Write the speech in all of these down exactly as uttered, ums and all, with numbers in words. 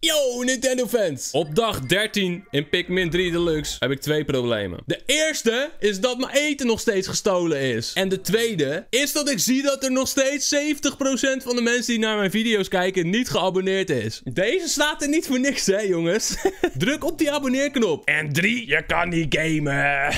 Yo, Nintendo fans! Op dag dertien in Pikmin drie Deluxe heb ik twee problemen. De eerste is dat mijn eten nog steeds gestolen is. En de tweede is dat ik zie dat er nog steeds zeventig procent van de mensen die naar mijn video's kijken niet geabonneerd is. Deze staat er niet voor niks, hè jongens? Druk op die abonneerknop. En drie, je kan niet gamen.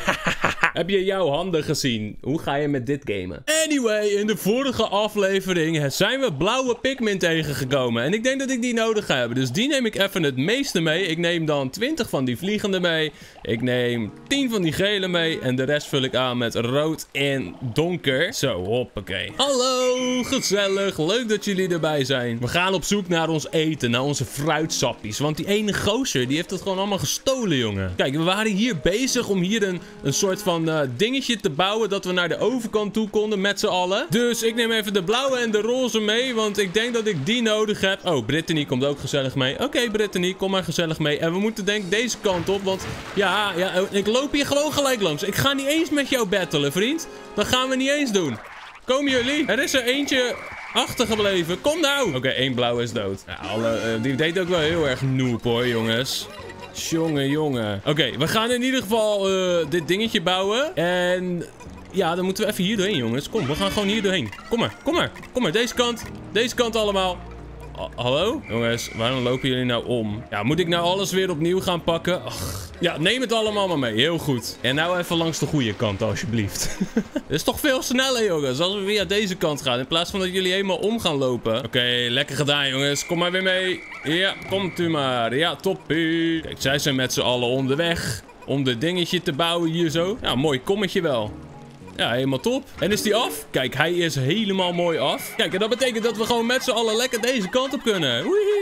Heb je jouw handen gezien? Hoe ga je met dit gamen? Anyway, in de vorige aflevering zijn we blauwe Pikmin tegengekomen. En ik denk dat ik die nodig heb. Dus die neem ik even het meeste mee. Ik neem dan twintig van die vliegende mee. Ik neem tien van die gele mee. En de rest vul ik aan met rood en donker. Zo, hoppakee. Hallo, gezellig. Leuk dat jullie erbij zijn. We gaan op zoek naar ons eten. Naar onze fruitsappies. Want die ene gozer, die heeft het gewoon allemaal gestolen, jongen. Kijk, we waren hier bezig om hier een, een soort van uh, dingetje te bouwen. Dat we naar de overkant toe konden met z'n allen. Dus ik neem even de blauwe en de roze mee. Want ik denk dat ik die nodig heb. Oh, Brittany komt ook gezellig mee. Oké, okay, Brittany, kom maar gezellig mee. En we moeten denk ik deze kant op. Want ja, ja, ik loop hier gewoon gelijk langs. Ik ga niet eens met jou battelen, vriend. Dat gaan we niet eens doen. Komen jullie? Er is er eentje achtergebleven. Kom nou. Oké, okay, één blauw is dood. Ja, alle, uh, die deed ook wel heel erg noob hoor, jongens. Jongen, jongen. Oké, okay, we gaan in ieder geval uh, dit dingetje bouwen. En ja, dan moeten we even hier doorheen, jongens. Kom, we gaan gewoon hier doorheen. Kom maar, kom maar. Kom maar, deze kant. Deze kant allemaal. Hallo? Jongens, waarom lopen jullie nou om? Ja, moet ik nou alles weer opnieuw gaan pakken? Ach. Ja, neem het allemaal maar mee. Heel goed. En nou even langs de goede kant, alsjeblieft. Dat is toch veel sneller, jongens. Als we via deze kant gaan. In plaats van dat jullie helemaal om gaan lopen. Oké, okay, lekker gedaan, jongens. Kom maar weer mee. Ja, komt u maar. Ja, toppie. Kijk, zij zijn met z'n allen onderweg. Om dit dingetje te bouwen hier zo. Ja, mooi kommetje wel. Ja, helemaal top. En is die af? Kijk, hij is helemaal mooi af. Kijk, en dat betekent dat we gewoon met z'n allen lekker deze kant op kunnen.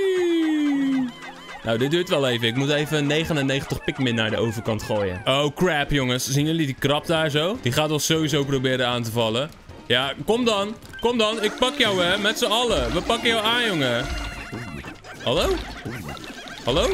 Wee! Nou, dit duurt wel even. Ik moet even negenennegentig Pikmin naar de overkant gooien. Oh, crap, jongens. Zien jullie die krab daar zo? Die gaat ons sowieso proberen aan te vallen. Ja, kom dan. Kom dan. Ik pak jou, hè. Met z'n allen. We pakken jou aan, jongen. Hallo? Hallo?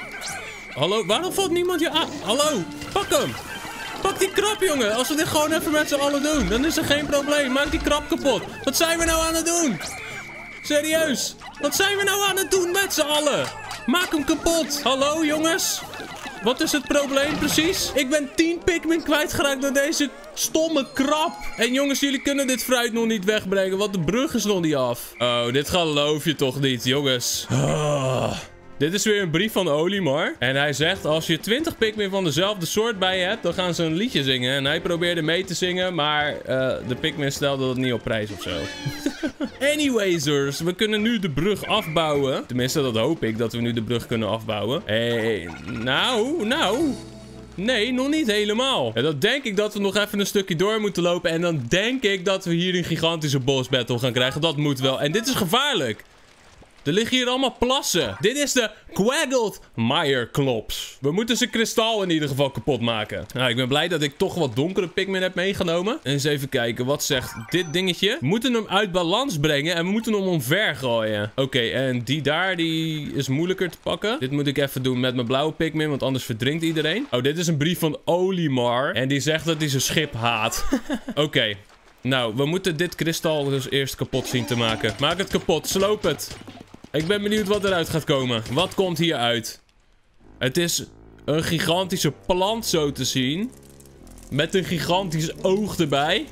Hallo? Waarom valt niemand je aan? Hallo? Pak hem. Pak die krab, jongen. Als we dit gewoon even met z'n allen doen, dan is er geen probleem. Maak die krab kapot. Wat zijn we nou aan het doen? Serieus. Wat zijn we nou aan het doen met z'n allen? Maak hem kapot. Hallo, jongens. Wat is het probleem precies? Ik ben tien Pikmin kwijtgeraakt door deze stomme krab. En jongens, jullie kunnen dit fruit nog niet wegbrengen, want de brug is nog niet af. Oh, dit geloof je toch niet, jongens. Oh. Dit is weer een brief van Olimar. En hij zegt, als je twintig Pikmin van dezelfde soort bij je hebt, dan gaan ze een liedje zingen. En hij probeerde mee te zingen, maar uh, de Pikmin stelde dat niet op prijs of zo. Anywaysers, we kunnen nu de brug afbouwen. Tenminste, dat hoop ik, dat we nu de brug kunnen afbouwen. Hey, nou, nou... Nee, nog niet helemaal. En dan denk ik dat we nog even een stukje door moeten lopen. En dan denk ik dat we hier een gigantische boss battle gaan krijgen. Dat moet wel. En dit is gevaarlijk. Er liggen hier allemaal plassen. Dit is de Quaggled Mire-klops. We moeten zijn kristal in ieder geval kapot maken. Nou, ik ben blij dat ik toch wat donkere Pikmin heb meegenomen. En eens even kijken. Wat zegt dit dingetje? We moeten hem uit balans brengen en we moeten hem omver gooien. Oké, okay, en die daar, die is moeilijker te pakken. Dit moet ik even doen met mijn blauwe Pikmin, want anders verdrinkt iedereen. Oh, dit is een brief van Olimar. En die zegt dat hij zijn schip haat. Oké. Okay. Nou, we moeten dit kristal dus eerst kapot zien te maken. Maak het kapot. Sloop het. Ik ben benieuwd wat eruit gaat komen. Wat komt hier uit? Het is een gigantische plant zo te zien. Met een gigantisch oog erbij.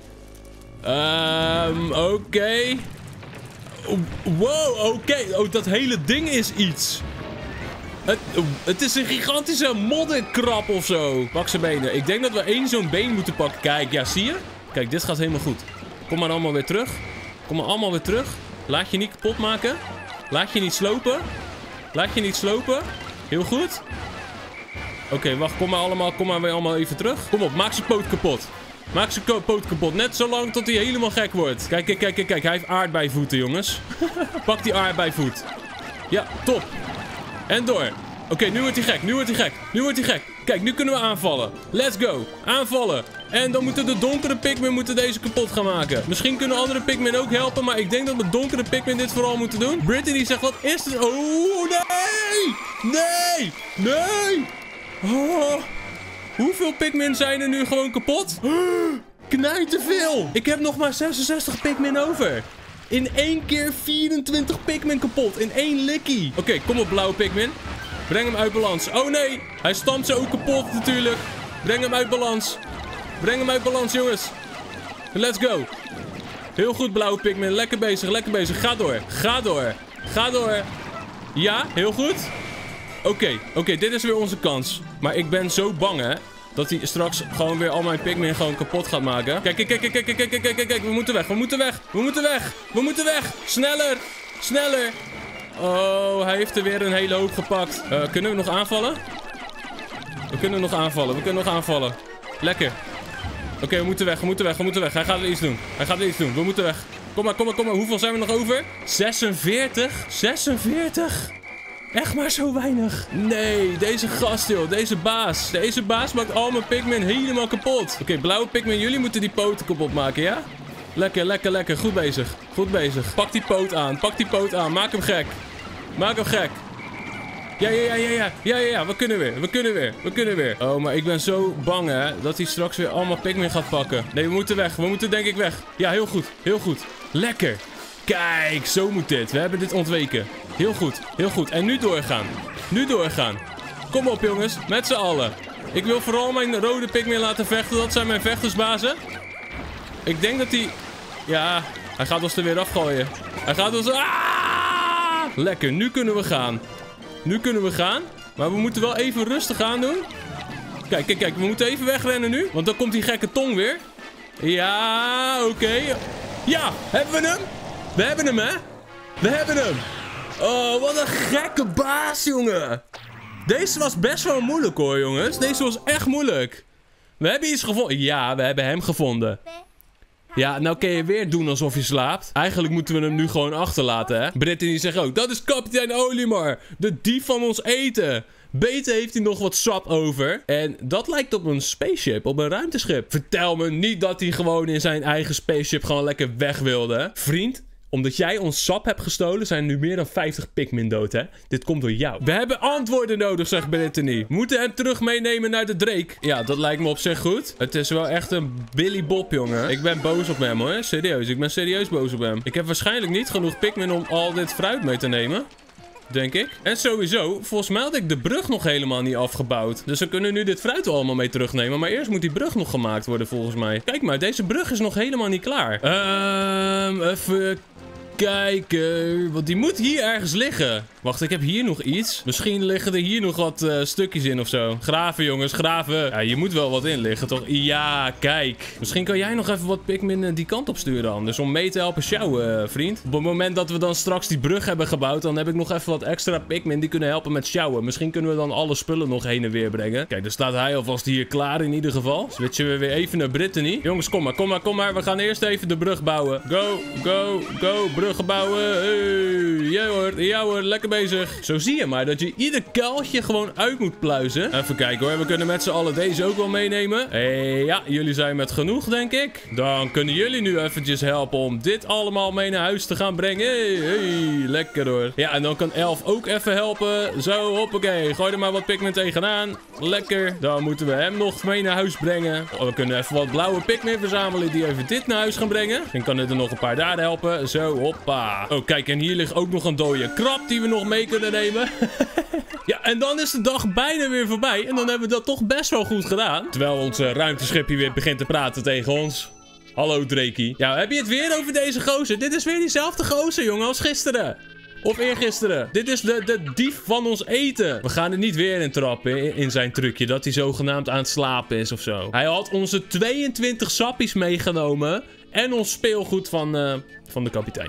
Um, oké. Okay. Wow, oké. Okay. Oh, dat hele ding is iets. Het, het is een gigantische modderkrab of zo. Pak zijn benen. Ik denk dat we één zo'n been moeten pakken. Kijk, ja, zie je? Kijk, dit gaat helemaal goed. Kom maar allemaal weer terug. Kom maar allemaal weer terug. Laat je niet kapot maken. Laat je niet slopen. Laat je niet slopen. Heel goed. Oké, okay, wacht. Kom maar allemaal, kom maar weer allemaal even terug. Kom op, maak zijn poot kapot. Maak zijn poot kapot. Net zolang tot hij helemaal gek wordt. Kijk, kijk, kijk, kijk, kijk. Hij heeft aardbeivoeten, jongens. Pak die aardbeivoet. Ja, top. En door. Oké, okay, nu wordt hij gek. Nu wordt hij gek. Nu wordt hij gek. Kijk, nu kunnen we aanvallen. Let's go. Aanvallen. En dan moeten de donkere Pikmin moeten deze kapot gaan maken. Misschien kunnen andere Pikmin ook helpen. Maar ik denk dat de donkere Pikmin dit vooral moeten doen. Brittany zegt, wat is het? Oh, nee. Nee. Nee. Oh. Hoeveel Pikmin zijn er nu gewoon kapot? Knijt te veel. Ik heb nog maar zesenzestig Pikmin over. in één keer vierentwintig Pikmin kapot. In één likkie. Oké, okay, kom op blauwe Pikmin. Breng hem uit balans. Oh nee, hij stampt ze ook kapot natuurlijk. Breng hem uit balans. Breng hem uit balans, jongens. Let's go. Heel goed, blauwe Pikmin. Lekker bezig, lekker bezig. Ga door. Ga door. Ga door. Ja, heel goed. Oké, okay, oké, okay, dit is weer onze kans. Maar ik ben zo bang, hè. Dat hij straks gewoon weer al mijn Pikmin gewoon kapot gaat maken. Kijk, kijk, kijk, kijk, kijk, kijk, kijk, kijk, kijk. We moeten weg, we moeten weg. We moeten weg. We moeten weg. Sneller. Sneller. Oh, hij heeft er weer een hele hoop gepakt. Uh, kunnen we nog aanvallen? We kunnen nog aanvallen. We kunnen nog aanvallen. Lekker. Oké, okay, we moeten weg, we moeten weg, we moeten weg. Hij gaat er iets doen. Hij gaat er iets doen. We moeten weg. Kom maar, kom maar, kom maar. Hoeveel zijn we nog over? zesenveertig? zesenveertig? Echt maar zo weinig. Nee, deze gast, joh. Deze baas. Deze baas maakt al mijn Pikmin helemaal kapot. Oké, okay, blauwe Pikmin, jullie moeten die poten kapot maken, ja? Lekker, lekker, lekker. Goed bezig. Goed bezig. Pak die poot aan. Pak die poot aan. Maak hem gek. Maak hem gek. Ja, ja, ja, ja, ja. Ja, ja, ja. We kunnen weer. We kunnen weer. We kunnen weer. Oh, maar ik ben zo bang, hè. Dat hij straks weer allemaal Pikmin gaat pakken. Nee, we moeten weg. We moeten denk ik weg. Ja, heel goed. Heel goed. Lekker. Kijk, zo moet dit. We hebben dit ontweken. Heel goed. Heel goed. En nu doorgaan. Nu doorgaan. Kom op, jongens. Met z'n allen. Ik wil vooral mijn rode Pikmin laten vechten. Dat zijn mijn vechtersbazen. Ik denk dat hij... Ja, hij gaat ons er weer afgooien. Hij gaat ons... Ah! Lekker. Nu kunnen we gaan. Nu kunnen we gaan. Maar we moeten wel even rustig aan doen. Kijk, kijk, kijk. We moeten even wegrennen nu. Want dan komt die gekke tong weer. Ja, oké. Okay. Ja, hebben we hem? We hebben hem, hè? We hebben hem. Oh, wat een gekke baas, jongen. Deze was best wel moeilijk, hoor, jongens. Deze was echt moeilijk. We hebben iets gevonden. Ja, we hebben hem gevonden. Ja, nou kun je weer doen alsof je slaapt. Eigenlijk moeten we hem nu gewoon achterlaten, hè? Brittany zegt ook, dat is kapitein Olimar. De dief van ons eten. Beter heeft hij nog wat sap over. En dat lijkt op een spaceship, op een ruimteschip. Vertel me niet dat hij gewoon in zijn eigen spaceship gewoon lekker weg wilde. Vriend, omdat jij ons sap hebt gestolen, zijn nu meer dan vijftig Pikmin dood, hè? Dit komt door jou. We hebben antwoorden nodig, zegt Brittany. We moeten hem terug meenemen naar de Drake. Ja, dat lijkt me op zich goed. Het is wel echt een Billy Bob, jongen. Ik ben boos op hem, hoor. Serieus, ik ben serieus boos op hem. Ik heb waarschijnlijk niet genoeg Pikmin om al dit fruit mee te nemen. Denk ik. En sowieso, volgens mij had ik de brug nog helemaal niet afgebouwd. Dus we kunnen nu dit fruit er allemaal mee terugnemen. Maar eerst moet die brug nog gemaakt worden, volgens mij. Kijk maar, deze brug is nog helemaal niet klaar. Ehm, um, even... kijken, want die moet hier ergens liggen. Wacht, ik heb hier nog iets. Misschien liggen er hier nog wat uh, stukjes in of zo. Graven, jongens, graven. Ja, hier moet wel wat in liggen, toch? Ja, kijk. Misschien kan jij nog even wat Pikmin uh, die kant op sturen anders. Om mee te helpen sjouwen, uh, vriend. Op het moment dat we dan straks die brug hebben gebouwd, dan heb ik nog even wat extra Pikmin die kunnen helpen met sjouwen. Misschien kunnen we dan alle spullen nog heen en weer brengen. Kijk, dan staat hij alvast hier klaar in ieder geval. Switchen we weer even naar Brittany. Jongens, kom maar, kom maar, kom maar. We gaan eerst even de brug bouwen. Go, go, go. Brug bouwen. Hey. Ja hoor, ja hoor, lekker bezig. Zo zie je maar dat je ieder kuiltje gewoon uit moet pluizen. Even kijken hoor, we kunnen met z'n allen deze ook wel meenemen. Hey, ja, jullie zijn met genoeg, denk ik. Dan kunnen jullie nu eventjes helpen om dit allemaal mee naar huis te gaan brengen. Hey, hey, lekker hoor. Ja, en dan kan Elf ook even helpen. Zo, hoppakee. Gooi er maar wat Pikmin tegenaan. Lekker. Dan moeten we hem nog mee naar huis brengen. Oh, we kunnen even wat blauwe Pikmin verzamelen die even dit naar huis gaan brengen. Dan kan er nog een paar daar helpen. Zo, hoppa. Oh, kijk, en hier ligt ook nog een dode krab die we nog mee kunnen nemen. Ja, en dan is de dag bijna weer voorbij. En dan hebben we dat toch best wel goed gedaan. Terwijl ons uh, ruimteschipje weer begint te praten tegen ons. Hallo, Drakey. Ja, heb je het weer over deze gozer? Dit is weer diezelfde gozer, jongen, als gisteren. Of eergisteren. Dit is de, de dief van ons eten. We gaan er niet weer in trappen in, in zijn trucje. Dat hij zogenaamd aan het slapen is of zo. Hij had onze tweeëntwintig sappies meegenomen. En ons speelgoed van, uh, van de kapitein.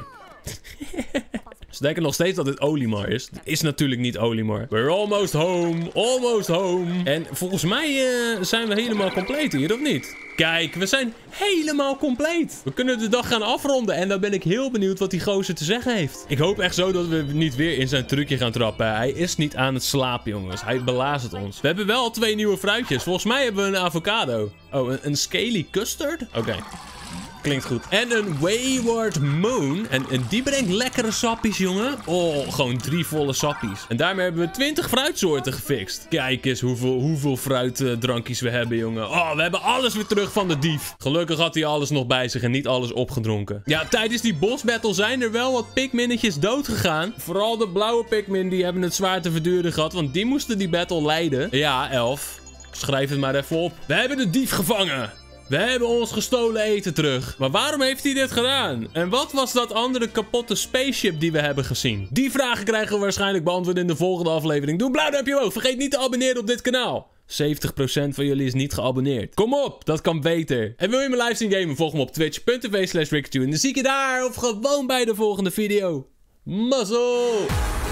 Ze denken nog steeds dat het Olimar is. Het is natuurlijk niet Olimar. We're almost home. Almost home. En volgens mij uh, zijn we helemaal compleet hier, of niet? Kijk, we zijn helemaal compleet. We kunnen de dag gaan afronden. En dan ben ik heel benieuwd wat die gozer te zeggen heeft. Ik hoop echt zo dat we niet weer in zijn trucje gaan trappen. Hij is niet aan het slapen, jongens. Hij belazert ons. We hebben wel twee nieuwe fruitjes. Volgens mij hebben we een avocado. Oh, een, een scaly custard? Oké. Okay. Klinkt goed. En een Wayward Moon. En, en die brengt lekkere sappies, jongen. Oh, gewoon drie volle sappies. En daarmee hebben we twintig fruitsoorten gefixt. Kijk eens hoeveel, hoeveel fruitdrankjes we hebben, jongen. Oh, we hebben alles weer terug van de dief. Gelukkig had hij alles nog bij zich en niet alles opgedronken. Ja, tijdens die boss battle zijn er wel wat pikminnetjes dood gegaan. Vooral de blauwe pikmin, die hebben het zwaar te verduren gehad. Want die moesten die battle leiden. Ja, elf. Schrijf het maar even op. We hebben de dief gevangen. We hebben ons gestolen eten terug. Maar waarom heeft hij dit gedaan? En wat was dat andere kapotte spaceship die we hebben gezien? Die vragen krijgen we waarschijnlijk beantwoord in de volgende aflevering. Doe een blauw duimpje omhoog. Vergeet niet te abonneren op dit kanaal. zeventig procent van jullie is niet geabonneerd. Kom op, dat kan beter. En wil je mijn live zien gamen? Volg me op twitch punt tv slash ricketune. En dan zie ik je daar of gewoon bij de volgende video. Mazzel!